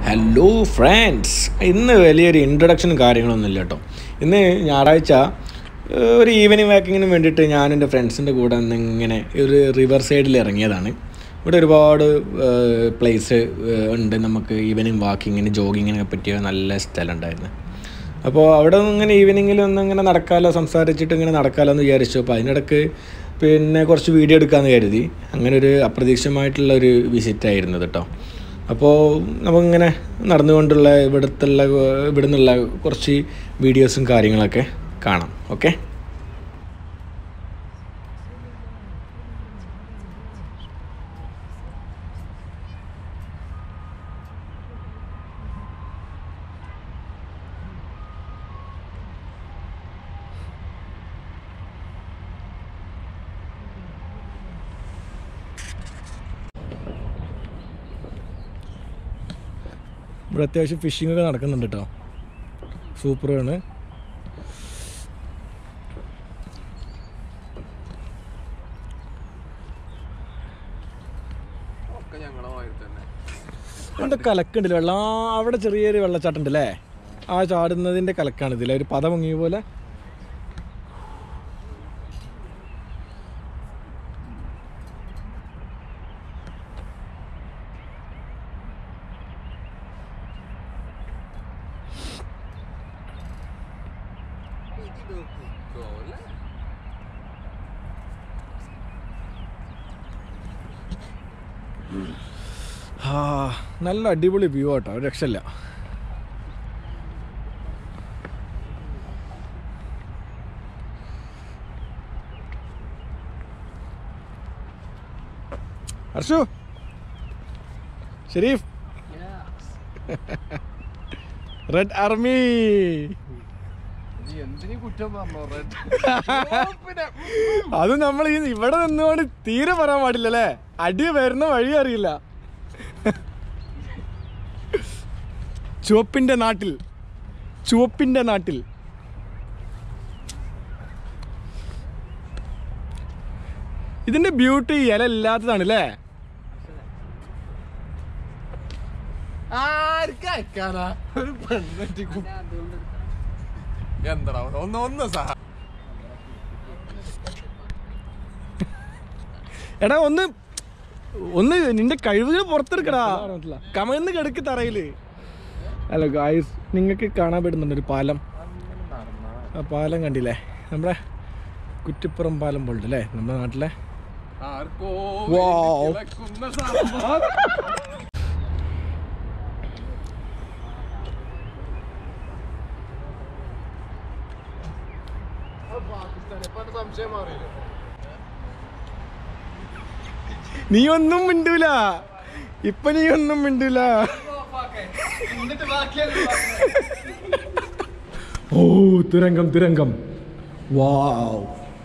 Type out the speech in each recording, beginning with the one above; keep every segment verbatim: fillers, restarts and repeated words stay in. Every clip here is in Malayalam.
ഹലോ ഫ്രണ്ട്സ്, ഇന്ന് വലിയൊരു ഇൻട്രൊഡക്ഷനും കാര്യങ്ങളൊന്നുമില്ല കേട്ടോ. ഇന്ന് ഞായറാഴ്ച ഒരു ഈവനിങ് വാക്കിങ്ങിന് വേണ്ടിയിട്ട് ഞാൻ എൻ്റെ ഫ്രണ്ട്സിൻ്റെ കൂടെ ഇങ്ങനെ ഒരു റിവർ സൈഡിൽ ഇറങ്ങിയതാണ്. ഇവിടെ ഒരുപാട് പ്ലേസ് ഉണ്ട്, നമുക്ക് ഈവനിങ് വാക്കിങ്ങിന് ജോഗിങ്ങിനൊക്കെ പറ്റിയ നല്ല സ്ഥലം ഉണ്ടായിരുന്നു. അപ്പോൾ അവിടെ നിന്ന് ഇങ്ങനെ ഈവനിങ്ങിൽ ഒന്ന് ഇങ്ങനെ നടക്കാമല്ലോ, സംസാരിച്ചിട്ട് ഇങ്ങനെ നടക്കാമല്ലോ എന്ന് വിചാരിച്ചു. അപ്പോൾ അതിനിടയ്ക്ക് പിന്നെ കുറച്ച് വീഡിയോ എടുക്കാമെന്ന് കരുതി. അങ്ങനെ ഒരു അപ്രതീക്ഷിതമായിട്ടുള്ള ഒരു വിസിറ്റായിരുന്നു കേട്ടോ. അപ്പോൾ നമുക്കിങ്ങനെ നടന്നുകൊണ്ടുള്ള ഇവിടുത്തുള്ള ഇവിടെ നിന്നുള്ള കുറച്ച് വീഡിയോസും കാര്യങ്ങളൊക്കെ കാണാം. ഓക്കെ, ഇവിടെ അത്യാവശ്യം ഫിഷിംഗ് ഒക്കെ നടക്കുന്നുണ്ട് കേട്ടോ. സൂപ്പറാണ്. അവിടെ കലക്കുണ്ടല്ലേ വെള്ളം, അവിടെ ചെറിയൊരു വെള്ളച്ചാട്ടം ഉണ്ടല്ലേ, ആ ചാടുന്നതിൻ്റെ കലക്കാണ് ഇതിലെ ഒരു പത മുങ്ങിയ പോലെ. ആ നല്ല അടിപൊളി വ്യൂ ആട്ടോ, ഒരു രക്ഷയില്ല. Harshu, Sharif, red army. അത് നമ്മൾ ഇവിടെ നിന്നുകൊണ്ട് തീരെ പറയാൻ പാടില്ലല്ലേ, അടി വരുന്ന വഴി അറിയില്ല. ചുവപ്പിന്റെ നാട്ടിൽ, ചുവപ്പിന്റെ നാട്ടിൽ ഇതിന്റെ ബ്യൂട്ടി ഇല ഇല്ലാത്തതാണ് അല്ലേ. എടാ ഒന്ന് ഒന്ന് നിന്റെ കഴിവുകൾ പുറത്തെടുക്കടാ, കമന്ന് കിടക്ക് തറയില്. ഹലോ ഗായ്സ്, നിങ്ങൾക്ക് കാണാൻ പറ്റുന്നുണ്ട് ഒരു പാലം. ആ പാലം കണ്ടില്ലേ, നമ്മുടെ കുറ്റിപ്പുറം പാലം പോലുണ്ട് അല്ലേ നമ്മുടെ നാട്ടിലെ. നീ ഒന്നും മിണ്ടൂല ഇപ്പൊ, നീ ഒന്നും മിണ്ടൂല. ഓ തുരങ്കം, തുരങ്കം. വാവ്,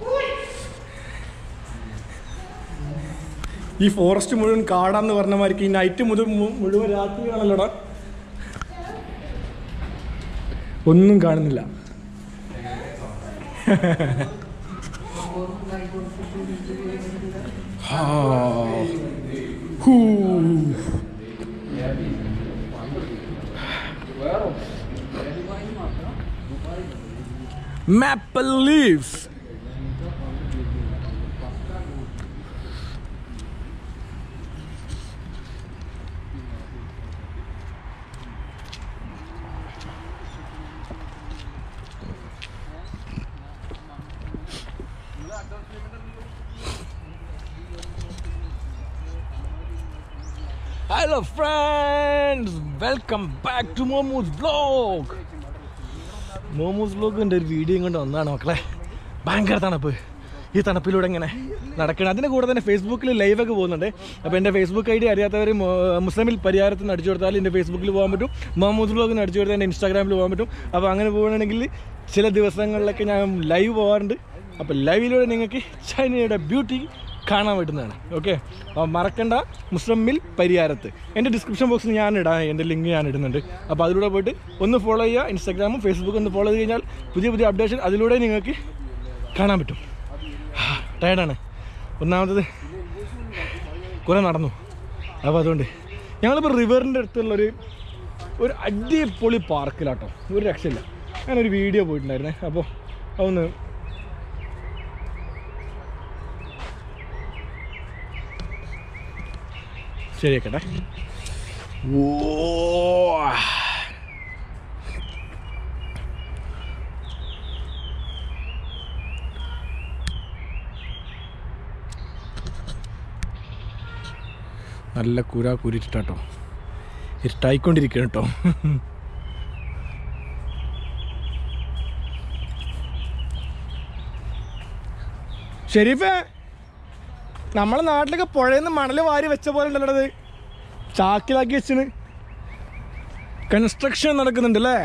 ഈ ഫോറസ്റ്റ് മുഴുവൻ കാടാന്ന് പറഞ്ഞ മാതിരിക്ക് ഈ നൈറ്റ് മുതൽ മുഴുവൻ രാത്രിയാണല്ലോടാ, ഒന്നും കാണുന്നില്ല. Maple leaves. Hello friends, welcome back to Momo's vlog. Momos വ്ലോഗിൻ്റെ ഒരു വീഡിയോ കൊണ്ട് വന്നതാണ് മക്കളെ. ഭയങ്കര തണുപ്പ്, ഈ തണുപ്പിലൂടെ ഇങ്ങനെ നടക്കണം. അതിൻ്റെ കൂടെ തന്നെ ഫേസ്ബുക്കിൽ ലൈവൊക്കെ പോകുന്നുണ്ട്. അപ്പോൾ എൻ്റെ ഫേസ്ബുക്ക് ഐ ഡി അറിയാത്തവർ മുസ്ലിമിൽ പരിഹാരത്തിൽ നിന്ന് അടിച്ചു കൊടുത്താൽ എൻ്റെ ഫേസ്ബുക്കിൽ പോകാൻ പറ്റും, മോമോസ് വ്ലോഗിൽ നിന്ന് അടിച്ചു കൊടുത്താൽ എൻ്റെ ഇൻസ്റ്റാഗ്രാമിൽ പോകാൻ പറ്റും. അപ്പോൾ അങ്ങനെ പോകുകയാണെങ്കിൽ ചില ദിവസങ്ങളിലൊക്കെ ഞാൻ ലൈവ് പോകാറുണ്ട്. അപ്പോൾ ലൈവിലൂടെ നിങ്ങൾക്ക് ചൈനയുടെ ബ്യൂട്ടി കാണാൻ പറ്റുന്നതാണ്. ഓക്കെ, അപ്പോൾ മറക്കണ്ട, മുസ്ലിമിൽ പരിഹാരത്ത് എൻ്റെ ഡിസ്ക്രിപ്ഷൻ ബോക്സിൽ ഞാൻ ഇടാം, എൻ്റെ ലിങ്ക് ഞാൻ ഇടുന്നുണ്ട്. അപ്പോൾ അതിലൂടെ പോയിട്ട് ഒന്ന് ഫോളോ ചെയ്യുക. ഇൻസ്റ്റാഗ്രാമും ഫേസ്ബുക്കും ഒന്ന് ഫോളോ ചെയ്ത് കഴിഞ്ഞാൽ പുതിയ പുതിയ അപ്ഡേഷൻ അതിലൂടെ നിങ്ങൾക്ക് കാണാൻ പറ്റും. ടയർഡാണ്, ഒന്നാമത്തത് കുറേ നടന്നു. അപ്പോൾ അതുകൊണ്ട് ഞങ്ങളിപ്പോൾ റിവറിൻ്റെ അടുത്തുള്ളൊരു ഒരു അടിപൊളി പാർക്കിലാട്ടോ, ഒരു രക്ഷയില്ല. ഞാനൊരു വീഡിയോ പോയിട്ടുണ്ടായിരുന്നേ, അപ്പോൾ അതൊന്ന് ശരിയാക്കട്ടെ. ഓ നല്ല കുര കുരിച്ചിട്ടാട്ടോ, ഇരുട്ടായിക്കൊണ്ടിരിക്കണം കേട്ടോ. ഷെരീഫേ, നമ്മളെ നാട്ടിലൊക്കെ പുഴയിൽ നിന്ന് മണൽ വാരി വെച്ച പോലെ ഉണ്ടല്ലോ അത്, ചാക്കിലാക്കി വെച്ചിന്. കൺസ്ട്രക്ഷൻ നടക്കുന്നുണ്ട് അല്ലേ?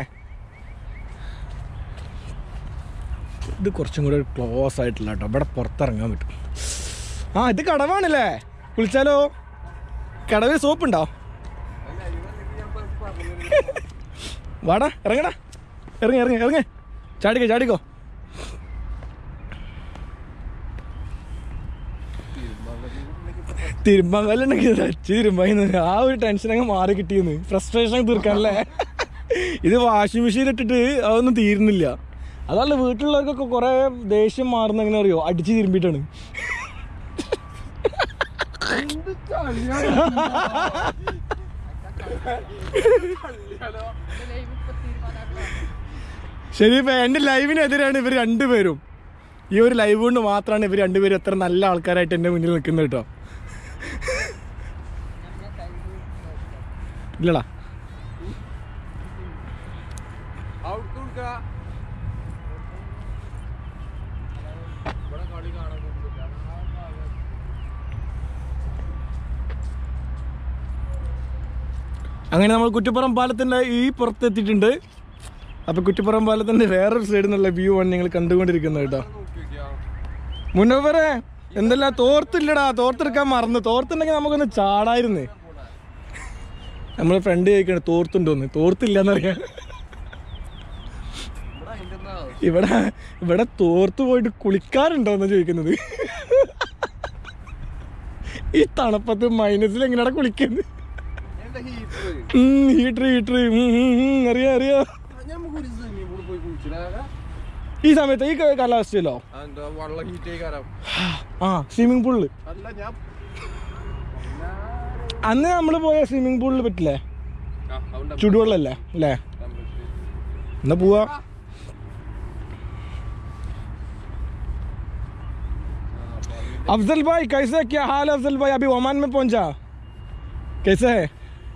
ഇത് കുറച്ചും കൂടെ ക്ലോസ് ആയിട്ടില്ല കേട്ടോ, ഇവിടെ പുറത്തിറങ്ങാൻ പറ്റും. ആ ഇത് കടവാണല്ലേ, കുളിച്ചാലോ? കടവിൽ സോപ്പുണ്ടോ? വാടാ, ഇറങ്ങടാ, ഇറങ്ങി ഇറങ്ങി ഇറങ്ങി ചാടിക്കോ ചാടിക്കോ. തിരുമ്പാങ്കല്ലുണ്ടെങ്കിൽ തച്ച് തിരുമ്പാന്ന്, ആ ഒരു ടെൻഷൻ അങ്ങ് മാറി കിട്ടിയെന്ന്, ഫ്രസ്ട്രേഷൻ തീർക്കാനല്ലേ. ഇത് വാഷിംഗ് മെഷീൻ ഇട്ടിട്ട് അതൊന്നും തീരുന്നില്ല. അതല്ല, വീട്ടിലുള്ളവർക്കൊക്കെ കുറെ ദേഷ്യം മാറുന്ന എങ്ങനെ അറിയോ, അടിച്ച് തിരുമ്പിട്ടാണ്. ശരി, ഇപ്പൊ എന്റെ ലൈവിനെതിരാണ് ഇവർ രണ്ടുപേരും. ഈ ഒരു ലൈവ് കൊണ്ട് മാത്രമാണ് ഇവർ രണ്ടുപേരും എത്ര നല്ല ആൾക്കാരായിട്ട് എന്റെ മുന്നിൽ നിൽക്കുന്നത് കേട്ടോ. ഇല്ലടാ, അങ്ങനെ നമ്മൾ കുറ്റിപ്പുറം പാലത്തിൻ്റെ ഈ പുറത്തെത്തിയിട്ടുണ്ട്. അപ്പോൾ കുറ്റിപ്പുറം പാലത്തിൻ്റെ വേറൊരു സൈഡിൽ നിന്നുള്ള വ്യൂ ആണ് നിങ്ങൾ കണ്ടുകൊണ്ടിരിക്കുന്നത് കേട്ടോ. മുന്നവരെ എന്തെല്ലാം തോർത്തില്ലടാ, തോർത്തെടുക്കാൻ മറന്നു. തോർത്തുണ്ടെങ്കിൽ നമുക്കൊന്ന് ചാടായിരുന്നു. നമ്മൾ ഫ്രണ്ട് ചോദിക്കണ തോർത്തുണ്ടോന്ന്, തോർത്തില്ലെന്നറിയാം. ഇവിടെ ഇവിടെ തോർത്ത് പോയിട്ട് കുളിക്കാറുണ്ടോന്ന് ചോദിക്കുന്നത്. ഈ തണുപ്പത്ത് മൈനസിൽ എങ്ങനെയാണ് കുളിക്കുന്നത്? ഹീറ്റർ ഹീറ്റർ അറിയാ അറിയാ. ഈ സമയത്ത് ഈ കാലാവസ്ഥയിലോ? ആ സ്വിമ്മിങ് പൂളില് അന്ന് നമ്മള് പോയ സ്വിമ്മിങ് പൂളിൽ പറ്റില്ലേ? ചുടുവെള്ളല്ലേ അല്ലേ? എന്നാ പോവാ. अफजल भाई कैसे, क्या हाल है अफजल भाई? अभी ओमान में पहुंचा, कैसे है?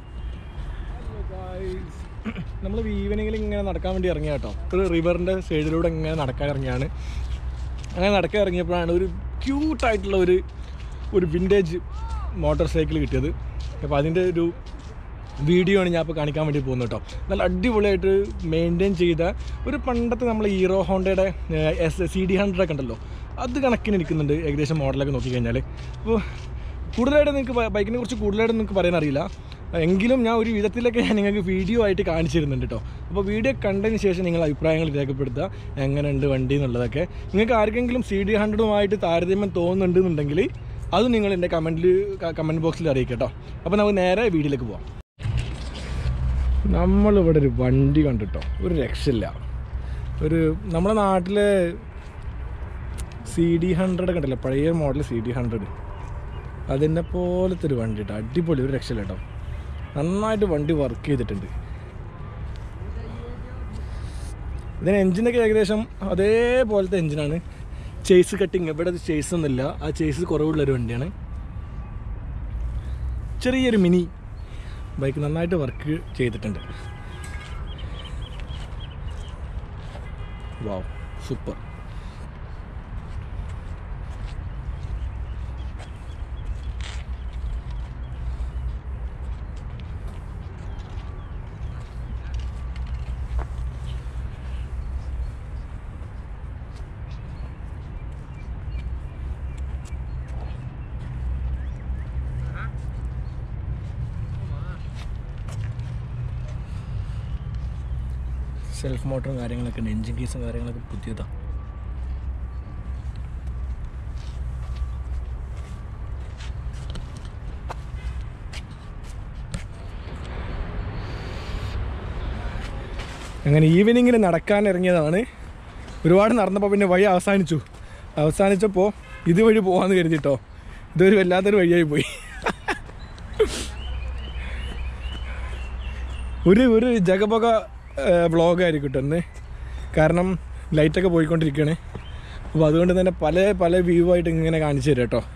നമ്മൾ ഈവനിങ്ങിൽ ഇങ്ങനെ നടക്കാൻ വേണ്ടി ഇറങ്ങിയ കേട്ടോ, ഒരു റിവറിൻ്റെ സൈഡിലൂടെ ഇങ്ങനെ നടക്കാൻ ഇറങ്ങിയാണ്. അങ്ങനെ നടക്കാൻ ഇറങ്ങിയപ്പോഴാണ് ഒരു ക്യൂട്ടായിട്ടുള്ള ഒരു ഒരു വിൻറ്റേജ് മോട്ടോർ സൈക്കിൾ കിട്ടിയത്. അപ്പോൾ അതിൻ്റെ ഒരു വീഡിയോ ആണ് ഞാൻ ഇപ്പോൾ കാണിക്കാൻ വേണ്ടി പോകുന്നത് കേട്ടോ. നല്ല അടിപൊളിയായിട്ട് മെയിൻറ്റെയിൻ ചെയ്ത ഒരു പണ്ടത്തെ നമ്മൾ ഹീറോ ഹോണ്ടയുടെ എസ് സി ഡി ഹൺഡ്രഡ് ഒക്കെ ഉണ്ടല്ലോ, അത് കണക്കിന് ഇരിക്കുന്നുണ്ട് ഏകദേശം മോഡലൊക്കെ നോക്കിക്കഴിഞ്ഞാൽ. അപ്പോൾ കൂടുതലായിട്ട് നിങ്ങൾക്ക് ബൈക്കിനെ കുറിച്ച് കൂടുതലായിട്ട് നിങ്ങൾക്ക് പറയാൻ അറിയില്ല, എങ്കിലും ഞാൻ ഒരു വിധത്തിലൊക്കെ ഞാൻ നിങ്ങൾക്ക് വീഡിയോ ആയിട്ട് കാണിച്ചു തരുന്നുണ്ട് കേട്ടോ. അപ്പോൾ വീഡിയോ കണ്ടതിന് ശേഷം നിങ്ങൾ അഭിപ്രായങ്ങൾ രേഖപ്പെടുത്തുക, എങ്ങനെയുണ്ട് വണ്ടി എന്നുള്ളതൊക്കെ. നിങ്ങൾക്ക് ആർക്കെങ്കിലും സി ഡി ഹൺഡ്രഡുമായിട്ട് താരതമ്യം തോന്നുന്നുണ്ടെന്നുണ്ടെങ്കിൽ അത് നിങ്ങൾ എൻ്റെ കമൻറ്റിൽ കമൻറ്റ് ബോക്സിൽ അറിയിക്കുക കേട്ടോ. അപ്പോൾ നമുക്ക് നേരെ വീഡിയോയിലേക്ക് പോവാം. നമ്മളിവിടെ ഒരു വണ്ടി കണ്ടിട്ടോ, ഒരു രക്ഷയില്ല. ഒരു നമ്മുടെ നാട്ടിലെ സി ഡി ഹൺഡ്രഡ് ഒക്കെ ഉണ്ടല്ലോ, പഴയ മോഡൽ സി ഡി ഹൺഡ്രഡ്, അതിനെ പോലത്തെ ഒരു വണ്ടി കേട്ടോ, അടിപൊളി, ഒരു രക്ഷയില്ല കേട്ടോ. നന്നായിട്ട് വണ്ടി വർക്ക് ചെയ്തിട്ടുണ്ട്. ഇതിന് എൻജിനൊക്കെ ഏകദേശം അതേപോലത്തെ എൻജിനാണ്. ചേസ് കട്ടിങ്, ഇവിടെ അത് ചേസ് ഒന്നുമില്ല, ആ ചേസ് കുറവുള്ളൊരു വണ്ടിയാണ്. ചെറിയൊരു മിനി ബൈക്ക്, നന്നായിട്ട് വർക്ക് ചെയ്തിട്ടുണ്ട്. വാവ്, സൂപ്പർ. സെൽഫ് മോട്ടറും കാര്യങ്ങളൊക്കെ ഉണ്ട്, എൻജിൻ കേസും കാര്യങ്ങളൊക്കെ പുതിയതാണ്. അങ്ങനെ ഈവനിങ്ങിന് നടക്കാൻ ഇറങ്ങിയതാണ്. ഒരുപാട് നടന്നപ്പോൾ പിന്നെ വഴി അവസാനിച്ചു. അവസാനിച്ചപ്പോൾ ഇതുവഴി പോകാമെന്ന് കരുതിട്ടോ. ഇതൊരു വല്ലാത്തൊരു വഴിയായി പോയി. ഒരു ഒരു ജഗപൊക വ്ളോഗായിരിക്കും കേട്ടോ ഇന്ന്. കാരണം ലൈറ്റൊക്കെ പോയിക്കൊണ്ടിരിക്കുകയാണ്. അപ്പോൾ അതുകൊണ്ട് തന്നെ പല പല വ്യൂ ആയിട്ട് ഇങ്ങനെ കാണിച്ചു തരാം കേട്ടോ.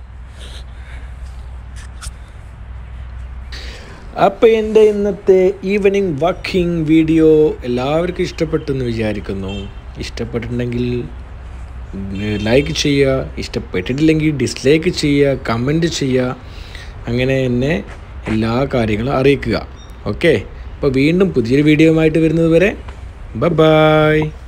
അപ്പോൾ എൻ്റെ ഇന്നത്തെ ഈവനിങ് വാക്കിംഗ് വീഡിയോ എല്ലാവർക്കും ഇഷ്ടപ്പെട്ടെന്ന് വിചാരിക്കുന്നു. ഇഷ്ടപ്പെട്ടിട്ടുണ്ടെങ്കിൽ ലൈക്ക് ചെയ്യുക, ഇഷ്ടപ്പെട്ടിട്ടില്ലെങ്കിൽ ഡിസ്ലൈക്ക് ചെയ്യുക, കമൻറ്റ് ചെയ്യുക, അങ്ങനെ എന്നെ എല്ലാ കാര്യങ്ങളും അറിയിക്കുക. ഓക്കെ, അപ്പോൾ വീണ്ടും പുതിയൊരു വീഡിയോ ആയിട്ട് വരുന്നത് വരെ ബൈ ബൈ.